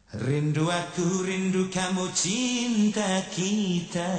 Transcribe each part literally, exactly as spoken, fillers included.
Rindu aku, rindu kamu, cinta kita.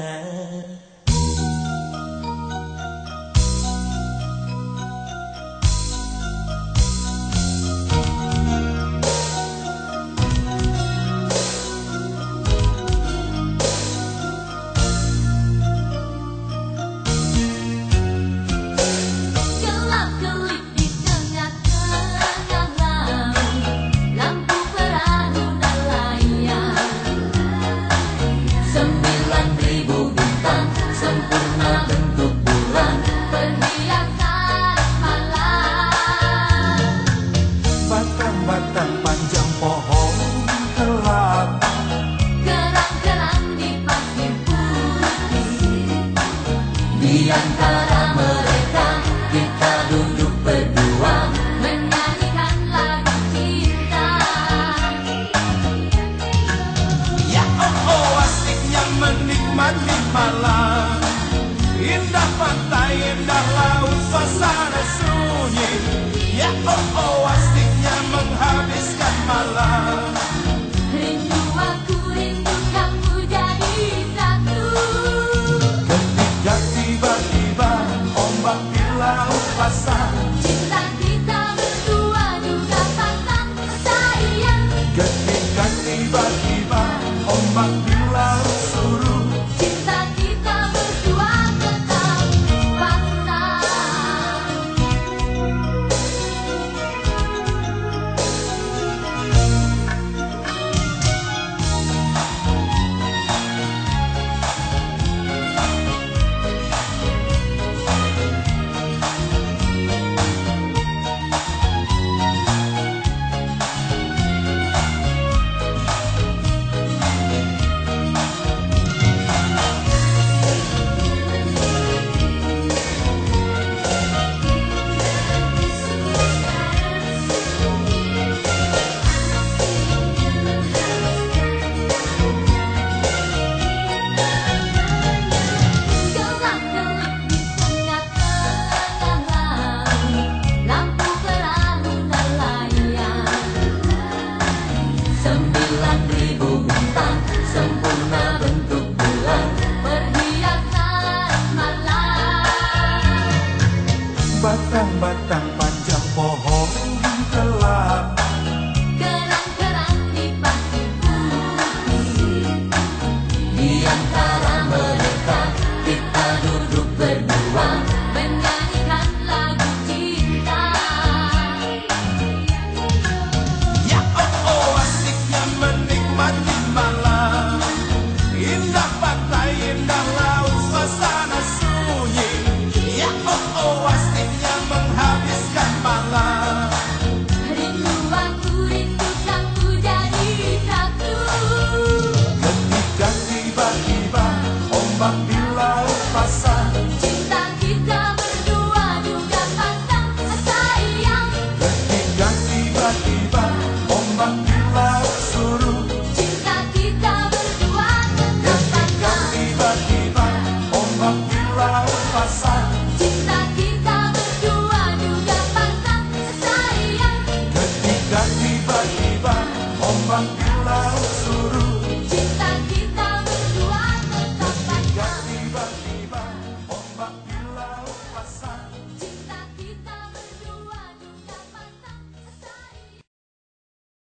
Batang panjang pohon kelapa, Kerang-kerang di pasir putih. Di antara mereka kita duduk berdua, menyanyikan lagu cinta. ya oh oh asiknya menikmati malam. Indah pantai, indah laut, suasana sunyi. Ya oh oh asiknya menghabiskan malam. Rindu aku, rindu kamu jadi satu. Ketika tiba-tiba ombak di laut pasang, Cinta kita berdua juga pasang sayang. ketika tiba-tiba ombak di laut surut, Cinta kita berdua tetap pasang. batang-batang panjang pohon kelapa, Kerang-kerang di pasir putih. Di antara mereka kita duduk berdua, menyanyikan lagu cinta. ya oh oh asiknya menikmati malam. Indah pantai, indah laut, suasana sunyi. Ya oh oh asiknya menghabiskan malam. Rindu aku, rindu kamu jadi satu. Ketika tiba-tiba ombak di laut pasang, Cinta kita berdua juga pasang sayang. ketika tiba-tiba ombak di laut surut, Cinta kita berdua tetap ketika pasang. tiba-tiba ombak di laut pasang, Cinta kita berdua juga pasang sayang. ketika tiba-tiba ombak di laut surut.